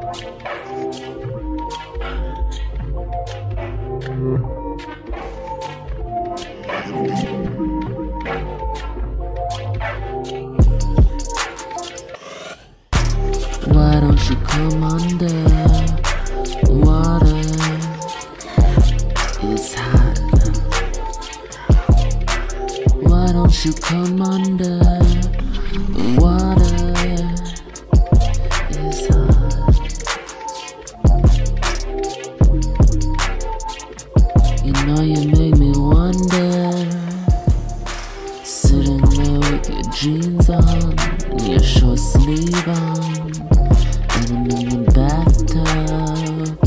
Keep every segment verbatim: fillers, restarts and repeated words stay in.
Why don't you come under water? It's hot. Why don't you come under the water? It's hot. You know you make me wonder, sitting there with your jeans on and your short sleeve on, and I'm in the bathtub,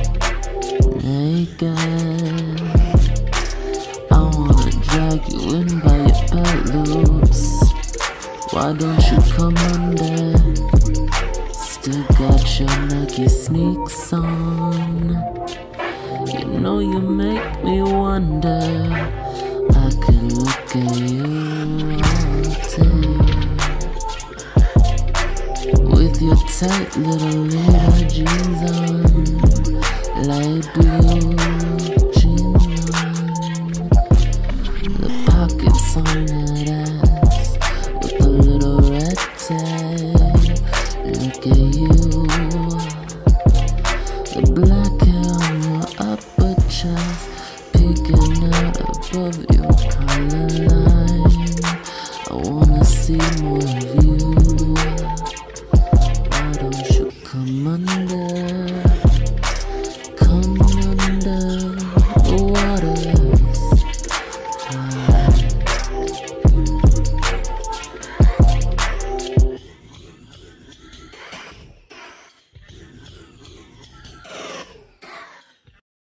naked. I wanna drag you in by your belt loops. Why don't you come under? Still got your Nike sneaks on. You know you make me wonder. I could look at you all day, with your tight little little jeans on, light blue.